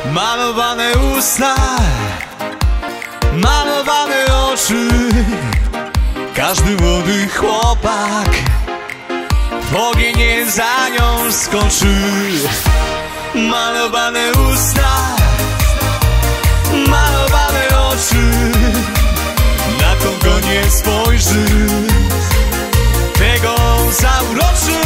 Malowane usta, malowane oczy. Każdy młody chłopak w ogień za nią skoczy. Malowane usta, malowane oczy. Na kogo nie spojrzy, tego zauroczy.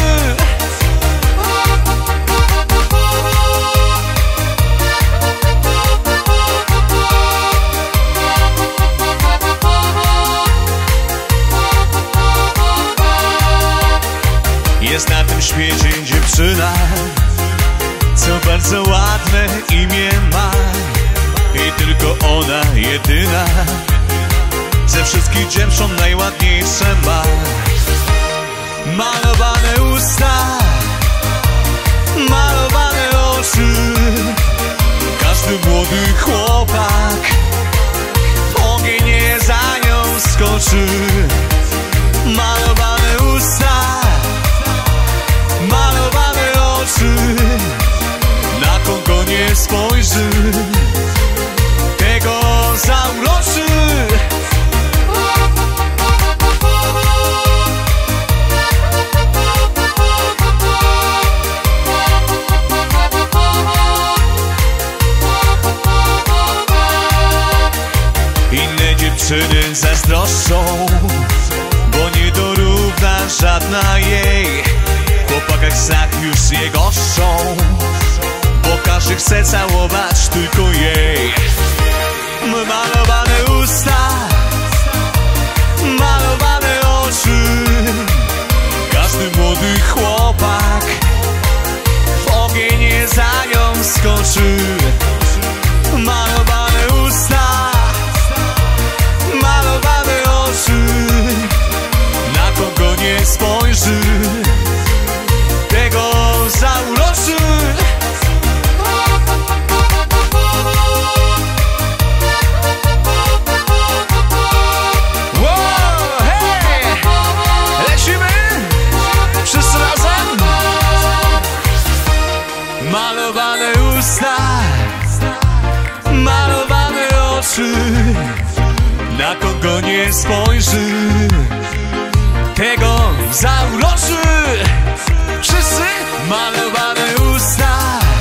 Jest na tym świecie dziewczyna, co bardzo ładne imię ma. I tylko ona jedyna ze wszystkich dziewcząt najładniejsze ma. Malowane usta, malowane oczy. Każdy młody chłopak w ogień za nią skoczy. Malowane usta, malowane oczy. Na kogo nie spojrzy, tego zauroczy. Inne dziewczyny zazdroszczą, bo nie dorówna żadna jej. W chłopakach snach już je goszczą, bo każdy chce całować tylko jej. Malowane usta, malowane oczy. Każdy młody chłopak w ogień za nią skoczy. Malowane usta, malowane oczy. Na kogo nie spojrzy, tego zauroczy. Wow, hej! Lecimy? Wszyscy razem? Malowane usta, malowane oczy. Na kogo nie spojrzy, tego zauroczy. Wszyscy? Malowane usta,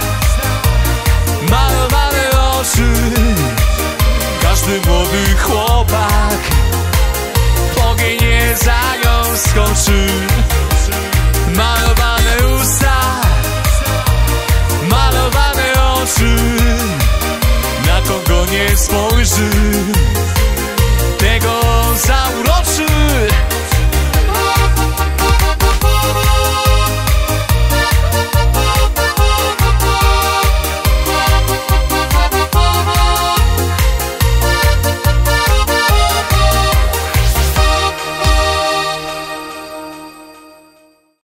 malowane oczy. Każdy młody chłopak w ogień za nią skoczy. Malowane usta, malowane oczy. Na kogo nie spojrzy,